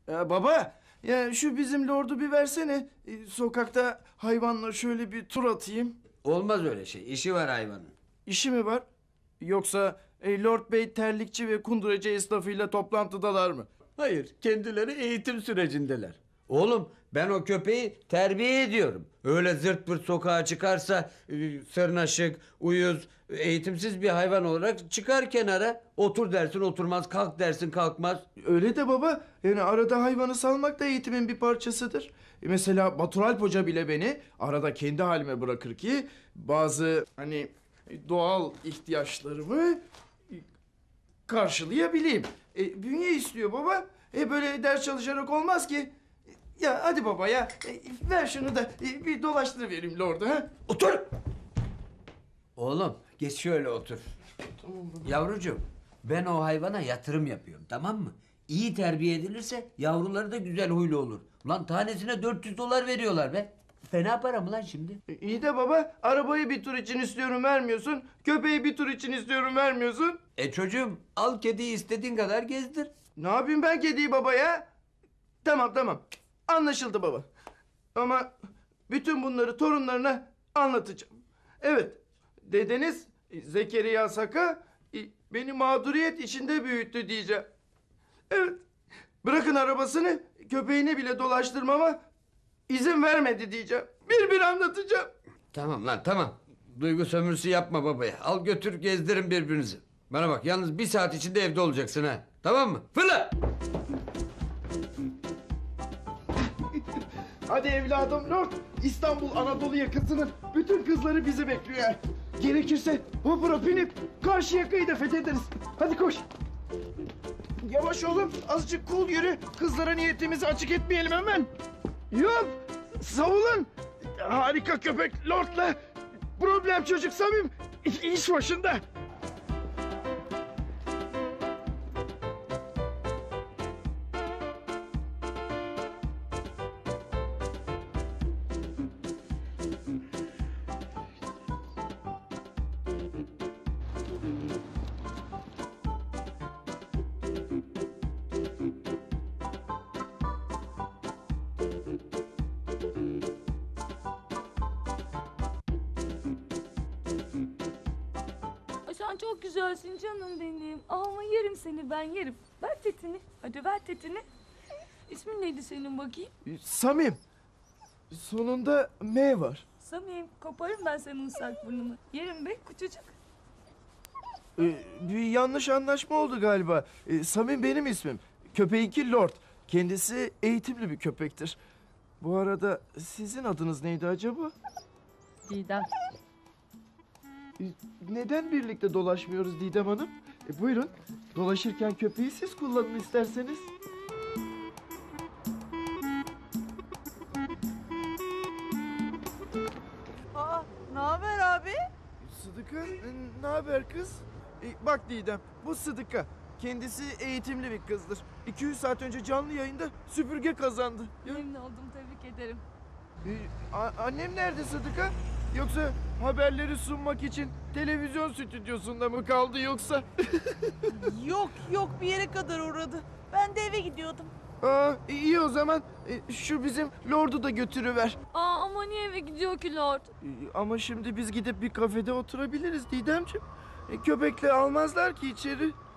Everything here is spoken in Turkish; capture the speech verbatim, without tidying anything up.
Ya baba, ya şu bizim lordu bir versene. Ee, sokakta hayvanla şöyle bir tur atayım. Olmaz öyle şey. İşi var hayvanın. İşi mi var? Yoksa e, Lord Bey terlikçi ve kunduracı esnafıyla toplantıdalar mı? Hayır, kendileri eğitim sürecindeler. Oğlum ben o köpeği terbiye ediyorum. Öyle zırt pırt sokağa çıkarsa e, sırnaşık, uyuz, eğitimsiz bir hayvan olarak çıkar kenara. Otur dersin oturmaz, kalk dersin kalkmaz. Öyle de baba, yani arada hayvanı salmak da eğitimin bir parçasıdır. E, mesela Batur Alp Hoca bile beni arada kendi halime bırakır ki bazı hani doğal ihtiyaçlarımı e, karşılayabileyim. E, bünye istiyor baba. E, böyle ders çalışarak olmaz ki. Ya hadi baba ya, e, ver şunu da e, bir dolaştırıvereyim lordu ha. Otur! Oğlum geç şöyle otur. Yavrucuğum ben o hayvana yatırım yapıyorum, tamam mı? İyi terbiye edilirse yavruları da güzel huylu olur. Ulan tanesine dört yüz dolar veriyorlar be. Fena para mı lan şimdi? E, iyi de baba, arabayı bir tur için istiyorum vermiyorsun. Köpeği bir tur için istiyorum vermiyorsun. E çocuğum al kediyi istediğin kadar gezdir. Ne yapayım ben kediyi baba ya? Tamam tamam, anlaşıldı baba. Ama bütün bunları torunlarına anlatacağım. Evet, dedeniz e, Zekeriya Saka e, beni mağduriyet içinde büyüttü diyeceğim. Evet, bırakın arabasını, köpeğini bile dolaştırmama izin vermedi diyeceğim. Bir bir anlatacağım. Tamam lan tamam. Duygu sömürüsü yapma babaya. Al götür gezdirin birbirinizi. Bana bak yalnız bir saat içinde evde olacaksın ha. Tamam mı? Fırla! Hadi evladım Lord, İstanbul Anadolu yakasının bütün kızları bizi bekliyor. Gerekirse vapura binip karşı yakayı da fethederiz. Hadi koş. Yavaş oğlum, azıcık cool yürü. Kızlara niyetimizi açık etmeyelim hemen. Yok, savulun. Harika köpek Lord'la problem çocuk Samim iş başında. Ay sen çok güzelsin canım benim. Ama yerim seni, ben yerim. Ver tetini. Hadi ver tetini. İsmin neydi senin bakayım? Samim, sonunda M var. Samim, koparım ben senin ıslak burnunu. Yerim be küçücük. Ee, bir yanlış anlaşma oldu galiba. Ee, Samim benim ismim. Köpeğinki Lord. Kendisi eğitimli bir köpektir. Bu arada sizin adınız neydi acaba? Didem. Ee, neden birlikte dolaşmıyoruz Didem Hanım? E, buyurun, dolaşırken köpeği siz kullanın isterseniz. Aa, ne haber abi? Sıdıka, ne haber kız? E, bak Didem, bu Sıdıka. Kendisi eğitimli bir kızdır. iki yüz saat önce canlı yayında süpürge kazandı. Ya, Memnun oldum, tebrik ederim. e, a- annem nerede Sıdıka? Yoksa haberleri sunmak için televizyon stüdyosunda mı kaldı yoksa? Yok yok, bir yere kadar uğradı. Ben de eve gidiyordum. Aa, iyi o zaman. E, şu bizim Lord'u da götürüver. Aa ama niye eve gidiyor ki Lord? E, ama şimdi biz gidip bir kafede oturabiliriz Didemciğim. E, köpekle almazlar ki içeri.